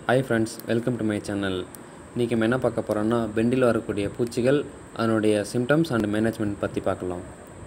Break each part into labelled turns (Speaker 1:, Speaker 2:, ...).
Speaker 1: Hi friends, welcome to my channel. இன்றைக்கி நம்ம என்ன பார்க்க போகிறோம்னா பெண்டில் வரக்கூடிய பூச்சிகள் அதனுடைய சிம்டம்ஸ் அண்ட் மேனேஜ்மெண்ட் பற்றி பார்க்கலாம்.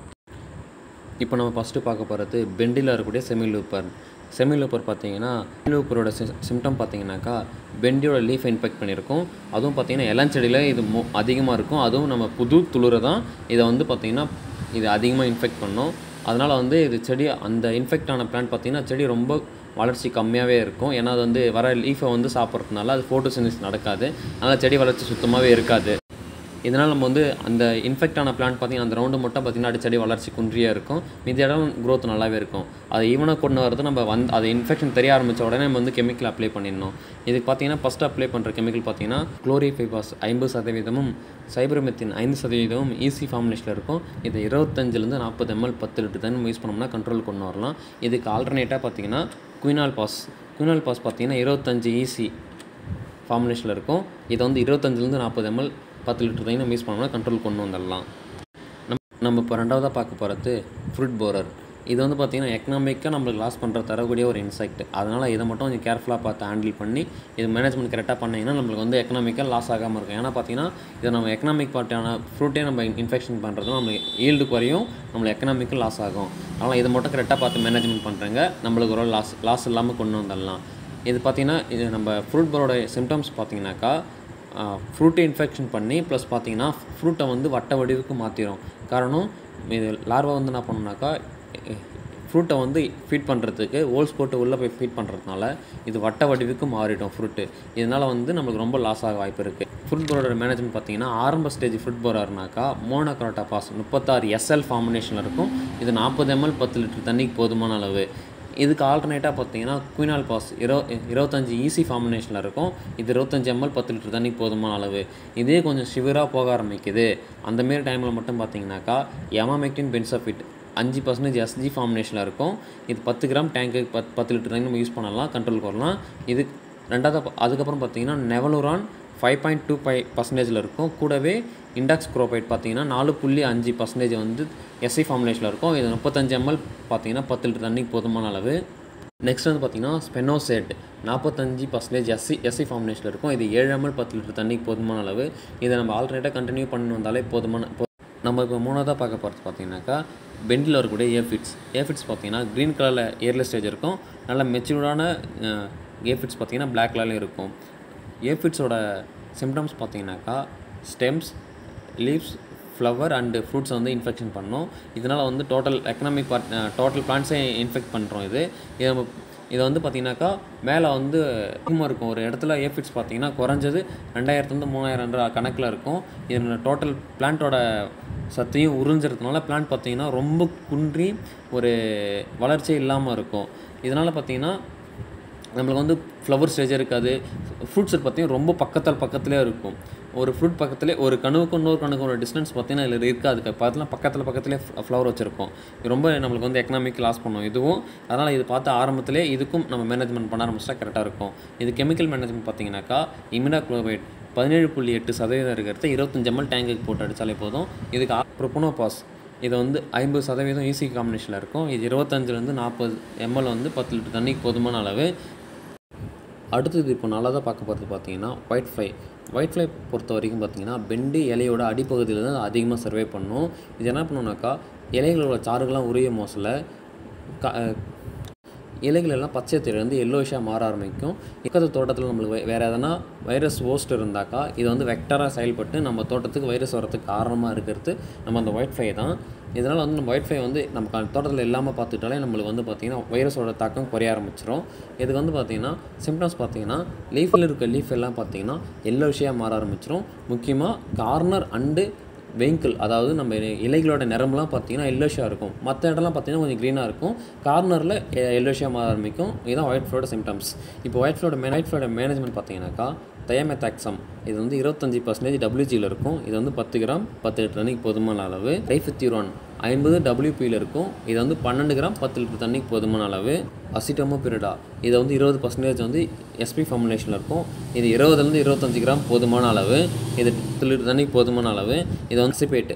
Speaker 1: இப்போ நம்ம ஃபஸ்ட்டு பார்க்க போகிறது பெண்டில் வரக்கூடிய செமிலூப்பர். செமிலூப்பர் பார்த்தீங்கன்னா செமிலூப்பரோட சிம்டம் பார்த்தீங்கன்னாக்கா பெண்டியோட லீஃப் இன்ஃபெக்ட் பண்ணியிருக்கும். அதுவும் பார்த்தீங்கன்னா இளஞ்செடியில் இது அதிகமாக இருக்கும். அதுவும் நம்ம புது துளிரை தான் இதை வந்து பார்த்திங்கன்னா இது அதிகமாக இன்ஃபெக்ட் பண்ணும். அதனால் வந்து இது செடி அந்த இன்ஃபெக்ட் ஆன பிளான்ட் பார்த்திங்கன்னா செடி ரொம்ப வளர்ச்சி கம்மியாகவே இருக்கும். ஏன்னா அது வந்து வர லீஃபை வந்து சாப்பிட்றதுனால அது ஃபோட்டோசிந்தசிஸ் நடக்காது. அதனால் செடி வளர்ச்சி சுத்தமாகவே இருக்காது. இதனால் நம்ம வந்து அந்த இன்ஃபெக்ட் ஆன பிளான்ட் பார்த்திங்கன்னா அந்த ரவுண்டு மட்டும் பார்த்திங்கன்னா அடிச்செடி வளர்ச்சி குன்றியாக இருக்கும். மீதி இடம் க்ரோத் நல்லாவே இருக்கும். அதை ஈவனாக கொண்டு வரது நம்ம அது இன்ஃபெக்ஷன் தெரிய ஆரம்பித்த உடனே நம்ம வந்து கெமிக்கல் அப்ளை பண்ணிடணும். இதுக்கு பார்த்திங்கன்னா ஃபஸ்ட்டு அப்ளை பண்ணுற கெமிக்கல் பார்த்திங்கன்னா குளோரிஃபைபாஸ் 50%, சைபர்மெத்தின் 5%, ஈஸி ஃபார்முலேஷனில் இருக்கும். இதை 25 40 ml 10 லிட்டர் தண்ணி யூஸ் பண்ணோம்னா கண்ட்ரோல் கொண்டு வரலாம். இதுக்கு ஆல்டர்னேட்டாக பார்த்திங்கன்னா குயினால் பாஸ் பார்த்திங்கன்னா 25 ஈஸி ஃபார்முலேஷனில் இருக்கும். இதை வந்து 25 40 ml 10 லிட்டர் தண்ணி நம்ம யூஸ் பண்ணோம்னா கண்ட்ரோல் கொண்டு வந்துடலாம். நம்ம இப்போ ரெண்டாவதாக பார்க்க போகிறது ஃப்ரூட் போரர். இது வந்து பார்த்திங்கன்னா எக்கனாமிக்காக நம்மளுக்கு லாஸ் பண்ணுற தரக்கூடிய ஒரு இன்செக்ட். அதனால் இதை மட்டும் கொஞ்சம் கேர்ஃபுல்லாக பார்த்து ஹேண்டில் பண்ணி இது மேனேஜ்மெண்ட் கரெக்டாக பண்ணிங்கன்னா நம்மளுக்கு வந்து எக்கனாமிக்காக லாஸ் ஆகாமல் இருக்கும். ஏன்னா பார்த்திங்கன்னா இதை நம்ம எக்கனாமிக் பார்ட்டான ஃப்ரூட்டே நம்ம இன்ஃபெக்ஷன் பண்ணுறதும் நம்மளுக்கு ஈல்டு குறையும், நம்மளுக்கு எக்கனாமிக்கு லாஸ் ஆகும். அதனால் இதை மட்டும் கரெக்டாக பார்த்து மேனேஜ்மெண்ட் பண்ணுறங்க நம்மளுக்கு ஒரு லாஸ் இல்லாமல் கொண்டு வந்துடலாம். இது பார்த்திங்கன்னா இது நம்ம ஃப்ரூட் போரோட சிம்டம்ஸ் பார்த்திங்கனாக்கா ஃப்ரூட்டை இன்ஃபெக்ஷன் பண்ணி ப்ளஸ் பார்த்திங்கன்னா ஃப்ரூட்டை வந்து வட்ட வடிவுக்கு மாற்றிடும். காரணம் இது லார்வா வந்து என்ன பண்ணணுனாக்கா ஃப்ரூட்டை வந்து ஃபீட் பண்ணுறதுக்கு ஹோல்ஸ் போட்டு உள்ளே போய் ஃபீட் பண்ணுறதுனால இது வட்ட வடிவுக்கு மாறிடும் ஃப்ரூட்டு. இதனால் வந்து நம்மளுக்கு ரொம்ப லாஸ் ஆக வாய்ப்பு இருக்குது. ஃப்ரூட் போரோட மேனேஜ்மெண்ட் பார்த்திங்கன்னா ஆரம்ப ஸ்டேஜ் ஃப்ரூட் போராருனாக்கா மோனோக்ரோட்டோபாஸ் 36 SL ஃபார்முலேஷனில் இருக்கும். இது 40 ml 10 லிட்டர் தண்ணிக்கு போதுமான அளவு. இதுக்கு ஆல்டர்னேட்டாக பார்த்தீங்கன்னா குயினால் பாஸ் 25 ஈஸி ஃபார்முலேஷனில் இருக்கும். இது 25 ml 10 லிட்டர் தண்ணிக்கு போதுமான அளவு. இதே கொஞ்சம் சிவிராக போக ஆரம்பிக்குது அந்தமாரி டைமில் மட்டும் பார்த்தீங்கன்னாக்கா எமாமெக்டின் பென்சோஃபிட் 5% SG ஃபார்முலேஷனில் இருக்கும். இது 10 கிராம் டேங்க்கு 10 லிட்டர் தண்ணி நம்ம யூஸ் பண்ணலாம், கண்ட்ரோல் வரலாம். இது ரெண்டாவது. அதுக்கப்புறம் பார்த்தீங்கன்னா நெவலுரான் 5.25% இருக்கும். கூடவே இண்டாக்ஸ் குரோபைட் பார்த்தீங்கன்னா 4.5% வந்து SI ஃபார்முலேஷனில் இருக்கும். இது 35 ml பார்த்தீங்கன்னா 10 லிட்டர் தண்ணிக்கு போதுமான அளவு. நெக்ஸ்ட் வந்து பார்த்திங்கன்னா ஸ்பெனோசேட் 45% SI ஃபார்முலேஷனில் இருக்கும். இது 7 ml 10 லிட்டர் தண்ணிக்கு போதுமான அளவு. இதை நம்ம ஆல்டர்னேட்டாக கண்டினியூ பண்ணி வந்தாலே போதுமான. நம்ம இப்போ மூணாவதாக பார்க்க போகிறது பார்த்தீங்கன்னாக்கா பெண்டில் வரக்கூடிய ஏஃபிட்ஸ் பார்த்தீங்கன்னா க்ரீன் கலரில் ஏர்லெஸ் ஸ்டேஜ் இருக்கும். நல்ல மெச்சூர்டான ஏஃபிட்ஸ் பார்த்தீங்கன்னா பிளாக் கலரில் இருக்கும். ஏஃபிட்ஸோட சிம்டம்ஸ் பார்த்தீங்கன்னாக்கா ஸ்டெம்ஸ், லீவ்ஸ், ஃப்ளவர் அண்டு ஃப்ரூட்ஸை வந்து இன்ஃபெக்ஷன் பண்ணும். இதனால் வந்து டோட்டல் எக்கனாமிக் டோட்டல் பிளான்ட்ஸை இன்ஃபெக்ட் பண்ணுறோம். இதை வந்து பார்த்திங்கனாக்கா மேலே வந்து அதிகமாக இருக்கும். ஒரு இடத்துல ஏஃபிட்ஸ் பார்த்திங்கன்னா குறைஞ்சது 2000 3000 கணக்கில் இருக்கும். இதில் டோட்டல் பிளான்ட்டோட சத்தையும் உறிஞ்சிறதுனால பிளான்ட் பார்த்திங்கன்னா ரொம்ப குன்றி ஒரு வளர்ச்சியே இல்லாமல் இருக்கும். இதனால் பார்த்திங்கன்னா நம்மளுக்கு வந்து ஃப்ளவர் ஸ்டேஜ் இருக்காது. ஃப்ரூட்ஸ் பார்த்திங்கன்னா ரொம்ப பக்கத்துலேயே இருக்கும். ஒரு ஃப்ரூட் பக்கத்துலேயே ஒரு கணுவுக்கும் இன்னொரு கணுக்கும் ஒரு டிஸ்டன்ஸ் பார்த்திங்கன்னா இதில் இருக்காது. பார்த்தீங்கன்னா பக்கத்துலேயே ஃப்ளவர் வச்சுருக்கோம். இது ரொம்ப நம்மளுக்கு வந்து எக்கனாமிக் லாஸ் பண்ணும் இதுவும். அதனால் இது பார்த்து ஆரம்பத்திலே இதுக்கும் நம்ம மேனேஜ்மெண்ட் பண்ண ஆரம்பிச்சா கரெக்டாக இருக்கும். இது கெமிக்கல் மேனேஜ்மெண்ட் பார்த்திங்கனாக்கா இமிடாக்ளோபைட் 17.8% இருக்கிறது 25 ml டேங்குக்கு போட்டு அடித்தாலே போதும். இதுக்கு ப்ரோபனோபாஸ் இது வந்து 50% ஈஸி காம்பினேஷனில் இருக்கும். இது 25 40 ml வந்து 10 லிட்டர் தண்ணிக்கு போதுமான அளவு. அடுத்தது இப்போ நல்லா தான் பார்க்க போகிறது பார்த்தீங்கன்னா ஒயிட் ஃப்ளை பொறுத்த வரைக்கும் பார்த்திங்கன்னா பெண்டு இலையோட அடிப்பகுதியில் தான் அதிகமாக சர்வே பண்ணும். இது என்ன பண்ணுவோம்னாக்கா இலைகளோட சாறுகள்லாம் உரிய மோசில் இலைகள் எல்லாம் பச்சை திறந்து எல்லோஷாக மாற ஆரம்பிக்கும். பக்கத்து தோட்டத்தில் நம்மளுக்கு வேறு எதனா வைரஸ் ஹோஸ்ட் இருந்தாக்கா இது வந்து வெக்டராக செயல்பட்டு நம்ம தோட்டத்துக்கு வைரஸ் வரத்துக்கு காரணமாக இருக்கிறது நம்ம அந்த ஒயிட் ஃப்ளை தான். இதனால் வந்து நம்ம ஒயிட் ஃப்ளை வந்து நம்ம தோட்டத்தில் இல்லாமல் பார்த்துக்கிட்டாலே நம்மளுக்கு வந்து பார்த்திங்கன்னா வைரஸோட தாக்கம் குறைய ஆரம்பிச்சிடும். இதுக்கு வந்து பார்த்திங்கன்னா சிம்டம்ஸ் பார்த்திங்கன்னா லீஃபில் இருக்க லீஃப் எல்லாம் பார்த்திங்கன்னா எல்லோஷியாக மாற ஆரம்பிச்சிடும். முக்கியமாக கார்னர் அண்டு வெங்கிள், அதாவது நம்ம இலைகளோட நிறம்லாம் பார்த்திங்கன்னா எல்லோஷியாக இருக்கும். மற்ற இடம்லாம் பார்த்திங்கன்னா கொஞ்சம் க்ரீனாக இருக்கும். கார்னரில் எல்லோஷியாக மாற ஆரம்பிக்கும். இதுதான் ஒயிட் ஃப்ளோட சிம்டம்ஸ். இப்போ ஒயிட் ஃப்ளோட மேனேஜ்மெண்ட் பார்த்திங்கனாக்கா தயமெத்தாக்சம் இது வந்து 25% WGயில் இருக்கும். இது வந்து 10 கிராம் 10 லிட்டர் தண்ணிக்கு போதுமான அளவு. டைஃபித்தியூரான் 50 WPயில் இருக்கும். இது வந்து 12 கிராம் 10 லிட்டர் தண்ணிக்கு போதுமான அளவு. அசிட்டோமோபிரிடா இது வந்து 20% வந்து SP ஃபார்முலேஷனில் இருக்கும். இது 20 25 கிராம் போதுமான அளவு. இது 10 லிட்டர் தண்ணிக்கு போதுமான அளவு. இது வந்து சிபேட்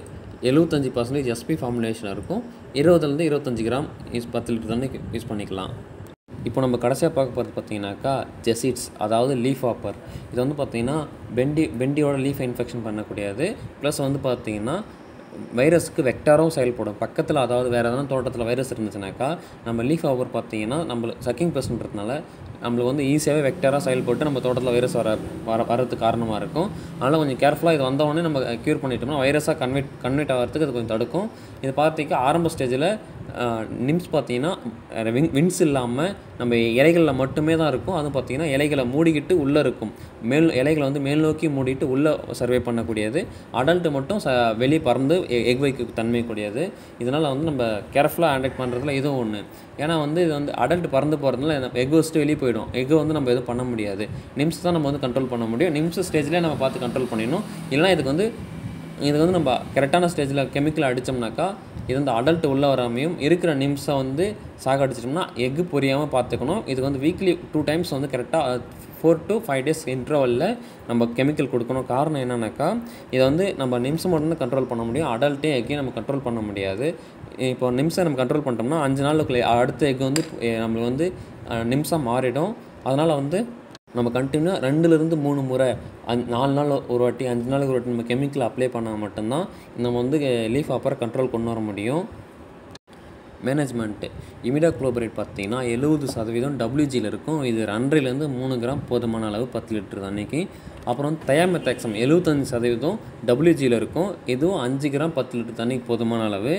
Speaker 1: 75% SP ஃபார்முலேஷனில் இருக்கும். 20 25 கிராம் 10 லிட்டர் தண்ணிக்கு யூஸ் பண்ணிக்கலாம். இப்போ நம்ம கடைசியாக பார்க்க போகிறது பார்த்தீங்கன்னாக்கா ஜெசிட்ஸ், அதாவது லீஃப் ஹாப்பர். இது வந்து பார்த்திங்கன்னா பெண்டியோட லீஃப் இன்ஃபெக்ஷன் பண்ணக்கூடியது. ப்ளஸ் வந்து பார்த்திங்கன்னா வைரஸுக்கு வெக்டாரும் செயல்படும். பக்கத்தில் அதாவது வேறு எதனா தோட்டத்தில் வைரஸ் இருந்துச்சுனாக்கா நம்ம லீஃப் ஹாப்பர் பார்த்திங்கன்னா நம்மளுக்கு சக்கிங் பெஸ்ட்ன்றதுனால நம்மளுக்கு வந்து ஈஸியாகவே வெக்டாராக செயல்பட்டு நம்ம தோட்டத்தில் வைரஸ் வரதுக்கு காரணமாக இருக்கும். அதனால் கொஞ்சம் கேர்ஃபுல்லாக இது வந்தவொடனே நம்ம க்யூர் பண்ணிட்டோம்னா வைரஸாக கன்வெர்ட் ஆகிறதுக்கு அது கொஞ்சம் தடுக்கும். இது பார்த்திங்கன்னா ஆரம்ப ஸ்டேஜில் நிம்ஸ் பார்த்திங்கன்னா வின்ஸ் இல்லாமல் நம்ம இலைகளில் மட்டுமே தான் இருக்கும். அது பார்த்திங்கன்னா இலைகளை மூடிக்கிட்டு உள்ளே இருக்கும். இலைகளை வந்து மேல் நோக்கி மூடிட்டு உள்ளே சர்வே பண்ணக்கூடியது. அடல்ட்டு மட்டும் வெளியே பறந்து எக் வைக்க தன்மை கூடியது. இதனால் வந்து நம்ம கேர்ஃபுல்லாக ஹேண்டில் பண்ணுறதுல இதுவும் ஒன்று. ஏன்னா வந்து இது வந்து அடல்ட் பறந்து போகிறதுனால எக் வச்சுட்டு வெளியே போயிடும். எக்கு வந்து நம்ம எதுவும் பண்ண முடியாது. நிம்ஸ் தான் நம்ம வந்து கண்ட்ரோல் பண்ண முடியும். நிம்ஸ் ஸ்டேஜ்லேயே நம்ம பார்த்து கண்ட்ரோல் பண்ணிடணும். இல்லைனா இதுக்கு வந்து நம்ம கரெக்டான ஸ்டேஜில் கெமிக்கல் அடித்தோம்னாக்கா இது வந்து அடல்ட் உள்ள வராமையும் இருக்கிற நிம்ஸை வந்து சாகடிச்சிட்டோம்னா எக்கு பொரியாமல் பார்த்துக்கணும். இதுக்கு வந்து வீக்லி 2 டைம்ஸ் வந்து கரெக்டாக 4 to 5 days இன்டர்வலில் நம்ம கெமிக்கல் கொடுக்கணும். காரணம் என்னன்னாக்கா இதை வந்து நம்ம நிம்ஸை மட்டும்தான் கண்ட்ரோல் பண்ண முடியும். அடல்ட்டே எக்கையும் நம்ம கண்ட்ரோல் பண்ண முடியாது. இப்போ நிம்ஸை நம்ம கண்ட்ரோல் பண்ணிட்டோம்னா 5 நாளுக்குள்ளே அடுத்த எக்கு வந்து நம்மளுக்கு வந்து நிம்ஸாக மாறிடும். அதனால் வந்து நம்ம கண்டினியூ 2-3 முறை 4 நாள் ஒரு வாட்டி 5 நாளுக்கு ஒரு வாட்டி நம்ம கெமிக்கல் அப்ளை பண்ணால் மட்டும்தான் நம்ம வந்து லீஃப் ஹாப்பரை கண்ட்ரோல் கொண்டு வர முடியும். மேனேஜ்மெண்ட்டு இமிடாக்ளோபிரேட் பார்த்திங்கன்னா 70% WGயில் இருக்கும். இது 2.5 to 3 கிராம் போதுமான அளவு 10 லிட்டர் தண்ணிக்கு. அப்புறம் தயாமெத்தாக்சம் 75% WGயில் இருக்கும். இதுவும் 5 கிராம் 10 லிட்டர் தண்ணிக்கு போதுமான அளவு.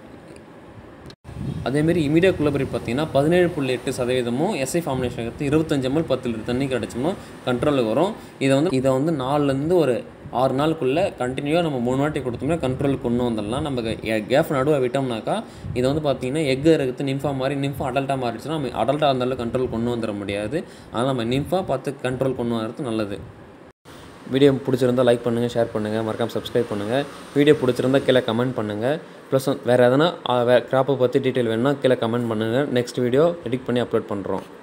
Speaker 1: அதேமாரி இமிடாக்ளோபிரேட் பார்த்திங்கன்னா 17.8% எஸ்ஐ ஃபார்முலேஷன் எடுத்து 25 ml 10 லிட்டர் தண்ணி கிடச்சோம்னா கண்ட்ரோலுக்கு வரும். இதை வந்து 4 ஒரு 6 நாளுக்குள்ளே கண்டினியூவாக நம்ம 3 வாட்டி கொடுத்தோம்னா கண்ட்ரோலுக்கு கொண்டு வந்துடலாம். நம்ம கேஃப் நடுவை விட்டோம்னாக்கா இதை வந்து பார்த்திங்கன்னா எக்கு இருக்கிறது நிம்ஃபா அடல்ட்டாக மாறிடுச்சுன்னா நம்ம அடல்ட்டாக இருந்தாலும் கண்ட்ரோல் கொண்டு வந்துட முடியாது. அதனால் நம்ம நிம்ஃபா பார்த்து கண்ட்ரோல் கொண்டு வரது நல்லது. வீடியோ பிடிச்சிருந்தால் லைக் பண்ணுங்கள், ஷேர் பண்ணுங்கள், மறக்காமல் சப்ஸ்கிரைப் பண்ணுங்கள். வீடியோ பிடிச்சிருந்தால் கீழே கமெண்ட் பண்ணுங்கள். ப்ளஸ் வேறு எதனா கிராப்பை பற்றி டீட்டெயில் வேணும்னா கீழே கமெண்ட் பண்ணுங்கள். நெக்ஸ்ட் வீடியோ எடிட் பண்ணி அப்லோட் பண்ணுறோம்.